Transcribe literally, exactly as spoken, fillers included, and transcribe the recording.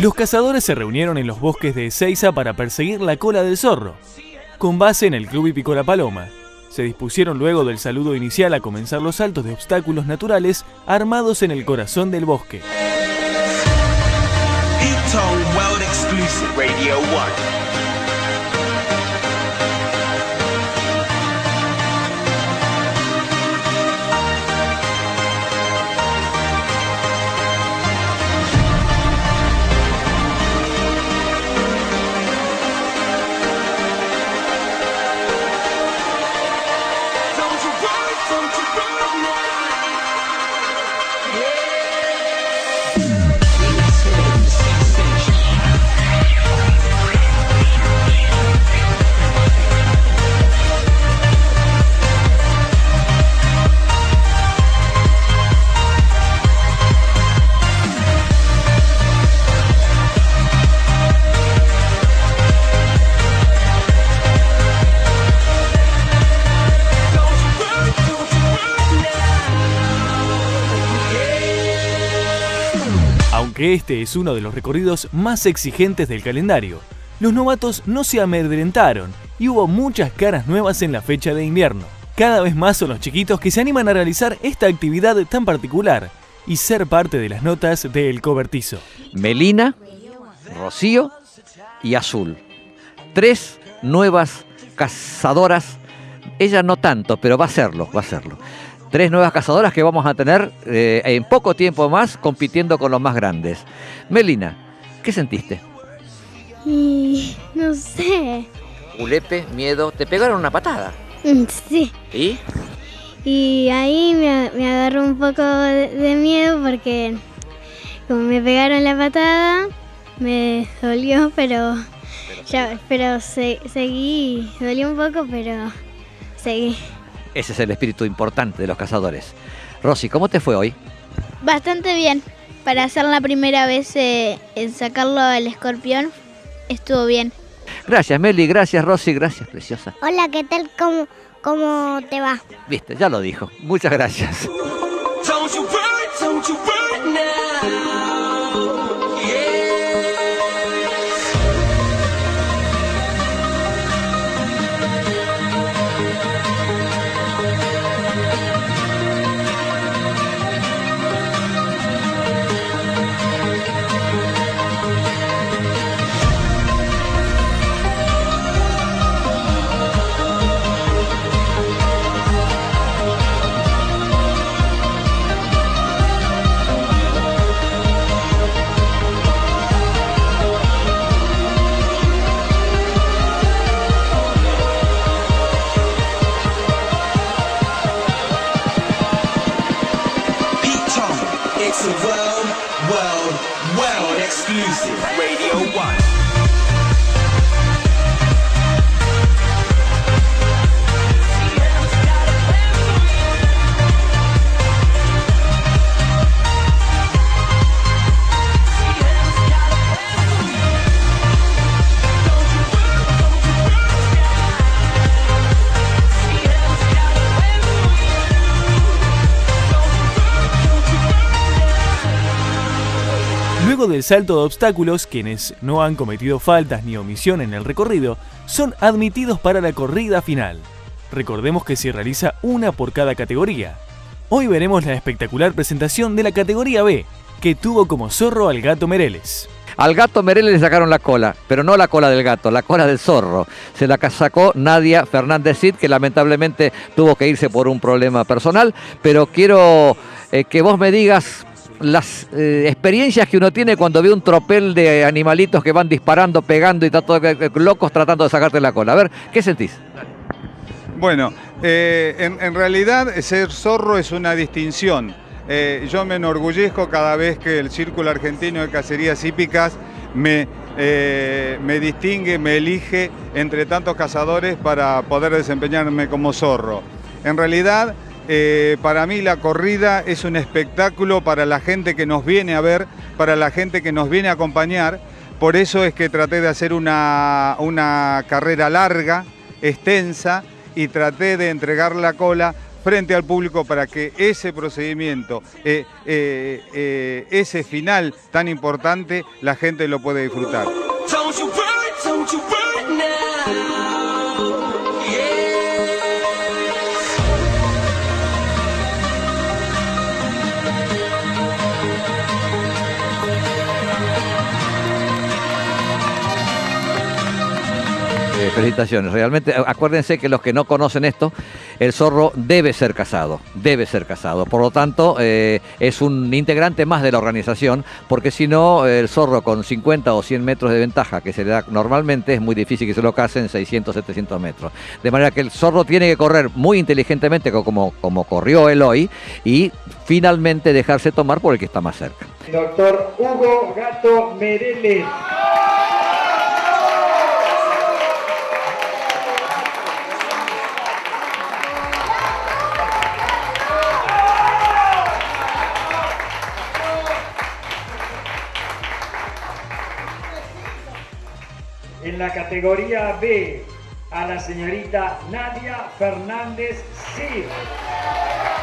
Los cazadores se reunieron en los bosques de Ezeiza para perseguir la cola del zorro, con base en el Club Hípico La Paloma. Se dispusieron luego del saludo inicial a comenzar los saltos de obstáculos naturales armados en el corazón del bosque. World Exclusive Radio One. Aunque este es uno de los recorridos más exigentes del calendario, los novatos no se amedrentaron y hubo muchas caras nuevas en la fecha de invierno. Cada vez más son los chiquitos que se animan a realizar esta actividad tan particular y ser parte de las notas de El Cobertizo. Melina, Rocío y Azul. Tres nuevas cazadoras. Ella no tanto, pero va a serlo, va a serlo. Tres nuevas cazadoras que vamos a tener eh, en poco tiempo más compitiendo con los más grandes. Melina, ¿qué sentiste? Y no sé. Ulepe, miedo, te pegaron una patada. Sí. ¿Y? Y ahí me, me agarró un poco de, de miedo porque como me pegaron la patada, me dolió, pero pero, ya, pero se, seguí, dolió un poco, pero seguí. Ese es el espíritu importante de los cazadores. Rosy, ¿cómo te fue hoy? Bastante bien. Para hacer la primera vez eh, en sacarlo al escorpión, estuvo bien. Gracias, Meli, gracias, Rosy, gracias, preciosa. Hola, ¿qué tal? ¿Cómo, cómo te va? Viste, ya lo dijo. Muchas gracias. Don't you worry, don't you worry now. Yeah. It's a world, world, world exclusive Radio One. Luego del salto de obstáculos, quienes no han cometido faltas ni omisión en el recorrido son admitidos para la corrida final. Recordemos que se realiza una por cada categoría. Hoy veremos la espectacular presentación de la categoría B, que tuvo como zorro al gato Mereles. Al gato Mereles le sacaron la cola, pero no la cola del gato, la cola del zorro. Se la sacó Nadia Fernández Cid, que lamentablemente tuvo que irse por un problema personal, pero quiero eh, que vos me digas las eh, experiencias que uno tiene cuando ve un tropel de animalitos que van disparando, pegando y está todo, eh, locos tratando de sacarte la cola. A ver, ¿qué sentís? Bueno, eh, en, en realidad ser zorro es una distinción. Eh, yo me enorgullezco cada vez que el Círculo Argentino de Cacerías Hípicas me, eh, me distingue, me elige entre tantos cazadores para poder desempeñarme como zorro. En realidad, Eh, para mí la corrida es un espectáculo para la gente que nos viene a ver, para la gente que nos viene a acompañar. Por eso es que traté de hacer una, una carrera larga, extensa, y traté de entregar la cola frente al público para que ese procedimiento, eh, eh, eh, ese final tan importante, la gente lo pueda disfrutar. Don't you worry, don't you worry now. Eh, felicitaciones, realmente acuérdense que los que no conocen esto, el zorro debe ser cazado, debe ser cazado, por lo tanto eh, es un integrante más de la organización, porque si no el zorro con cincuenta o cien metros de ventaja que se le da normalmente es muy difícil que se lo case en seiscientos, setecientos metros, de manera que el zorro tiene que correr muy inteligentemente como, como corrió él hoy y finalmente dejarse tomar por el que está más cerca. Doctor Hugo Gato Mereles. En la categoría B, a la señorita Nadia Fernández Cid.